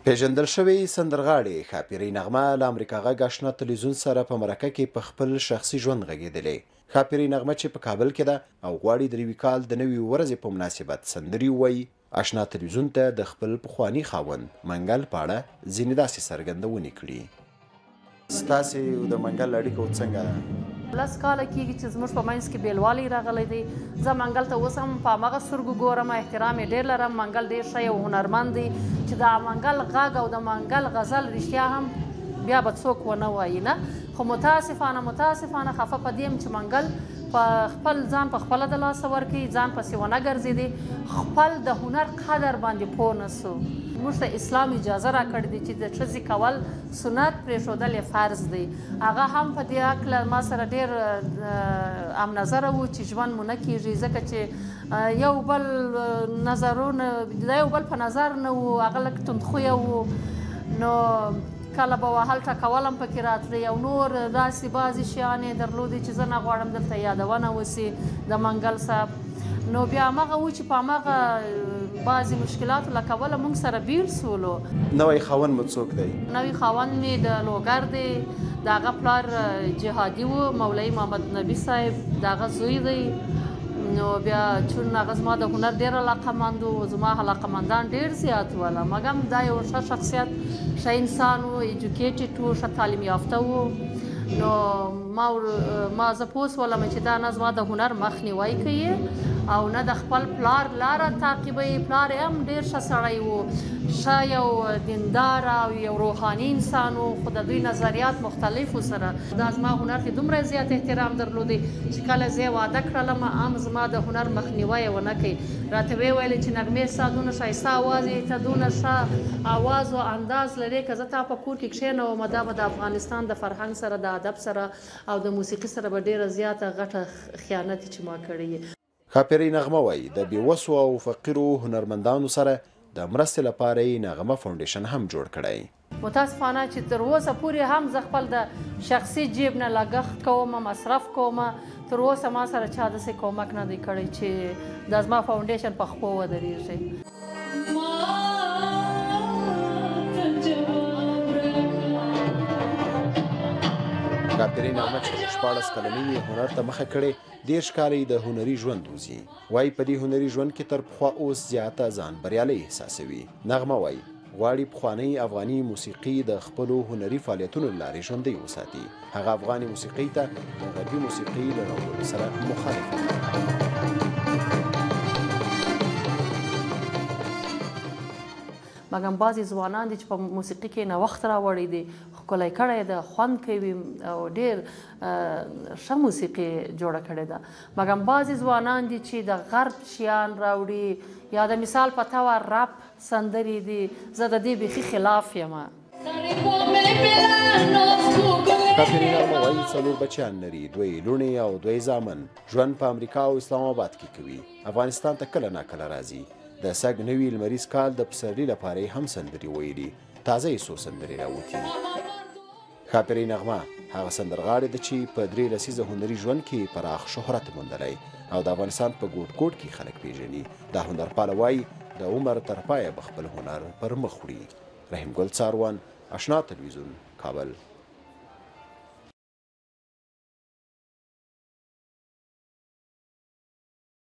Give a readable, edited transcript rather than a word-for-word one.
پیژندل شوی سندرغاړې ښاپیرۍ نغمه له امریکا غږ آشنا تلویزیون سره په مرکه کې په خپل شخصي ژوند غږېدلې. ښاپیرۍ نغمه چې په کابل کې ده او غواړي د نوي کال د نوې ورځې په مناسبت سندرې ووایي، آشنا تلویزیون ته د خپل پخواني خاوند منګل په اړه ځینې داسې څرګندونې کړي. ستاسې د منګل اړیکه څنګه ده؟ 10 کاله کېږي چې زموږ په منځ کې بېلوالی راغلی دی. زه منګل ته اوس هم په همغه سترګو ګورم، احترام یې ډېر لرم. منګل ډېر ښه یو هنرمند دی چې د منګل غږ او د منګل غزل رښتیا هم بیا به څوک ونه وایي نه. خو متاسفانه خفه په دې یم چې منګل په خپل ځان په خپله د لاسه ورکوي، ځان پسې ونه ګرځېدی، خپل د هنر قدر باندې پوه نه سو. موږ ته اسلام اجازه راکړې دی چې د ښځې کول سنت، پرېښودل یې فرض دی. هغه هم په دې هکله ما سره ډېر هم نظره و چې ژوند مو نه کېږي، ځکه چې یو بل نظرونه د یو بل په نظر نه و. هغه لږ توندخویه و، نو کله به وهل ټکول هم پکې راتلی او نور داسې بعضې شیان یې درلودې چې زه نه غواړم دلته یادونه وسي د منګل صاحب. نو بیا همغه و چې په همغه بعضې مشکلاتو له کبله موږ سره بیل سولو. نوی خاوند مو څوک دی؟ نوی خاوند مې د لوګر دی، د هغه پلار جهادي و، مولوي محمد نبي صاحب د هغه زوی دی. نو بیا چون هغه زما د هنر ډېر علاقمند و، زما علاقمندان ډېر زیات وله، مګم دا یو ښه شخصیت، ښه انسان و، ایجوکیټډ و، ښه تعلیم یافته و. نو ما زه پوه سولم چې دا نه زما د هنر مخنیوی کوي او نه د خپل پلار لاره تعقیبوي. پلار یې هم ډېر ښه سړی و، ښه یو دیندار او یو روحاني انسان و، خو د دوی نظریات مختلف و سره. دا زما هنر کې دومره زیات احترام درلودی چې کله زه یې واده کړلم هم زما د هنر مخنیوی یې ونه کوي. راته ویې ویلې چې نغمې ستا دونه ښایسته اواز یې، ته دونه ښه اواز او انداز لرې، که زه تا په کور کې کښېنوم دا به د افغانستان د فرهنګ سره، د ادب سره او د موسیقي سره به ډېره زیاته غټه خیانت چې ما کړی یې. ښاپیرۍ نغمه وایي د بېوسو او فقیرو هنرمندانو سره د مرستې لپاره یې نغمه فاونډیشن هم جوړ کړی. متاسفانه چې تر اوسه پورې هم زه خپل د شخصي جیب نه لګښت کوم، مصرف کوم، تر اوسه ما سره چا داسې کومک نه دی کړی چې دا زما فاونډیشن په خپو ودرېږي. ښاپیرۍ نغمه چې 14 کلنۍ هنر ته مخه کړې، 10 کاله د هنري ژوند وځي. وایي په دې هنري ژوند کې تر پخوا اوس زیاته ځان بریالی احساسوي. نغمه وایي غواړي پخوانۍ افغاني موسیقي د خپلو هنري فعالیتونو له لارې ژوندۍ وساتي. هغه افغاني موسیقۍ ته د غربي موسیقۍ له راوړلو سره مخالفه ده. مګم بعضې ځوانان دي چې په موسیقي کې نوښت راوړی دی، ښکلی کړی ده، خوند کوي او ډېر ښه موسیقي جوړه کړې ده. مګم بعضې ځوانان دي چې د غرب شیان راوړي، یا د مثال په طور رپ سندرې دي. زه د دې بیخي خلاف یم. ښاپیرۍ نغمه وایي 4 بچیان لري، 2 لوڼې او 2 زامن. ژوند په امریکا او اسلام آباد کې کوي. افغانستان ته کله ناکله راځي. د سږ نوي لمریز کال د پسرلي لپاره یې هم سندرې ویلي، تازه یې څو سندرې راوتي. ښاپیرۍ نغمه هغه سندرغاړې ده چې په 3 لسیزه هنري ژوند کې پراخ شهرت موندلی او د افغانستان په ګوټ ګوټ کې خلک پیژني. دا هنرپاله وایي د عمر تر پایه به خپل هنر پر مخ وړي. رحیم ګل څاروان، آشنا تلویزیون، کابل.